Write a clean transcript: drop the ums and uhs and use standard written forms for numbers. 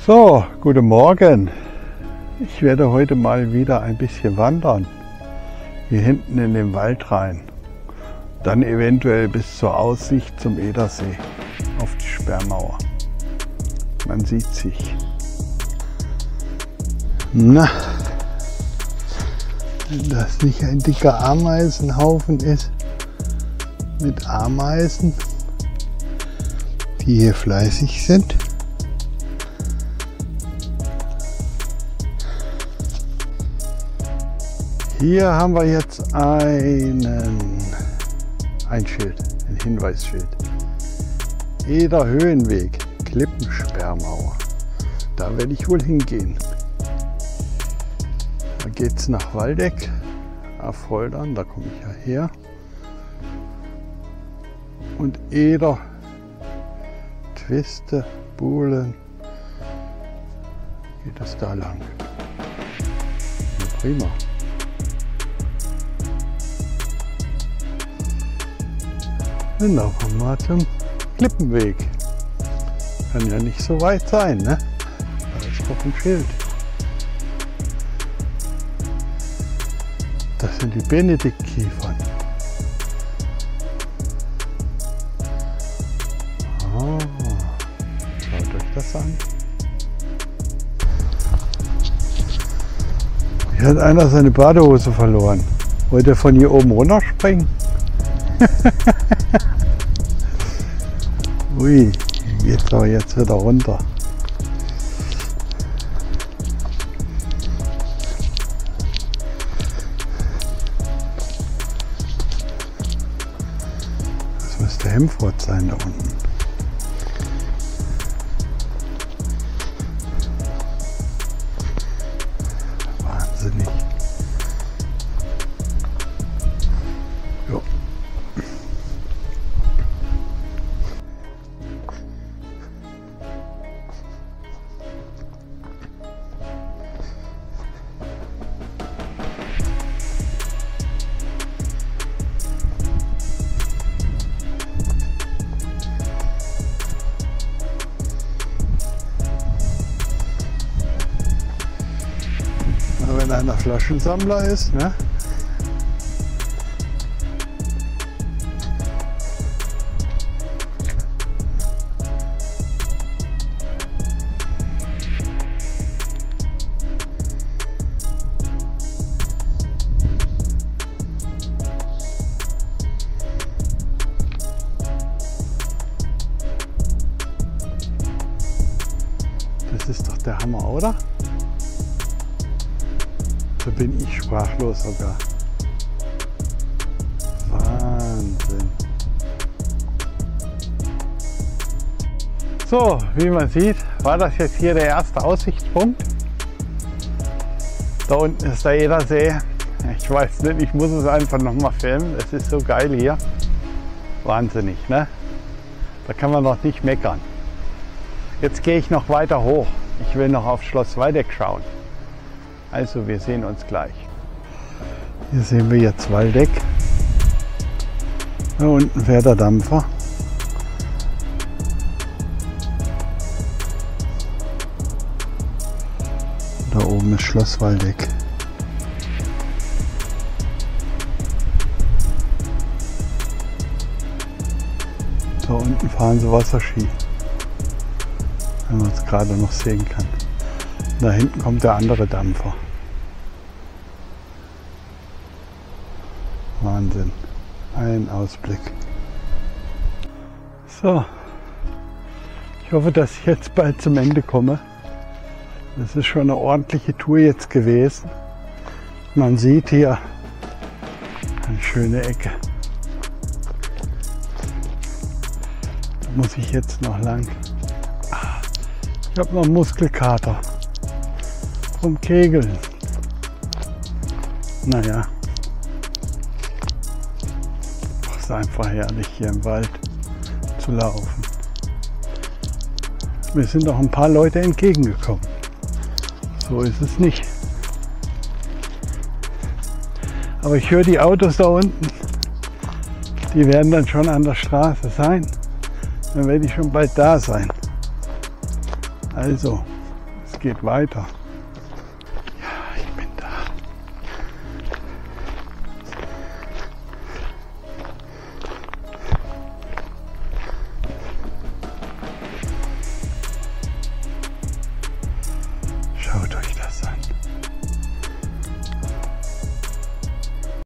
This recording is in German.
So, guten Morgen. Ich werde heute mal wieder ein bisschen wandern. Hier hinten in den Wald rein. Dann eventuell bis zur Aussicht zum Edersee auf die Sperrmauer. Man sieht sich. Na, wenn das nicht ein dicker Ameisenhaufen ist mit Ameisen, die hier fleißig sind. Hier haben wir jetzt ein Schild, ein Hinweisschild. Eder Höhenweg, Klippensperrmauer. Da werde ich wohl hingehen. Da geht es nach Waldeck, auf Holdern, da komme ich ja her. Und Eder, Twiste, Buhlen, geht es da lang. Ja, prima. Dann laufen wir mal zum Klippenweg. Kann ja nicht so weit sein, ne? Da ist doch ein Schild. Das sind die Benediktkiefern. Oh, schaut euch das an. Hier hat einer seine Badehose verloren. Wollte er von hier oben runterspringen? Ui, geht aber jetzt wieder runter. Das müsste Hemfurt sein da unten. Wahnsinnig. Jo. Wenn einer Flaschensammler ist, ne? Das ist doch der Hammer, oder? Da bin ich sprachlos sogar. Wahnsinn. So, wie man sieht, war das jetzt hier der erste Aussichtspunkt. Da unten ist der Edersee. Ich weiß nicht, ich muss es einfach noch mal filmen. Es ist so geil hier. Wahnsinnig, ne? Da kann man noch nicht meckern. Jetzt gehe ich noch weiter hoch. Ich will noch auf Schloss Waldeck schauen. Also wir sehen uns gleich. Hier sehen wir jetzt Waldeck. Da unten fährt der Dampfer. Da oben ist Schloss Waldeck. Da unten fahren sie Wasserski. Wenn man es gerade noch sehen kann. Da hinten kommt der andere Dampfer. Wahnsinn. Ein Ausblick. So. Ich hoffe, dass ich jetzt bald zum Ende komme. Das ist schon eine ordentliche Tour jetzt gewesen. Man sieht hier eine schöne Ecke. Da muss ich jetzt noch lang. Ich habe noch einen Muskelkater. Vom Kegeln. Naja. Es ist einfach herrlich hier im Wald zu laufen. Mir sind auch ein paar Leute entgegengekommen. So ist es nicht. Aber ich höre die Autos da unten. Die werden dann schon an der Straße sein. Dann werde ich schon bald da sein. Also, es geht weiter.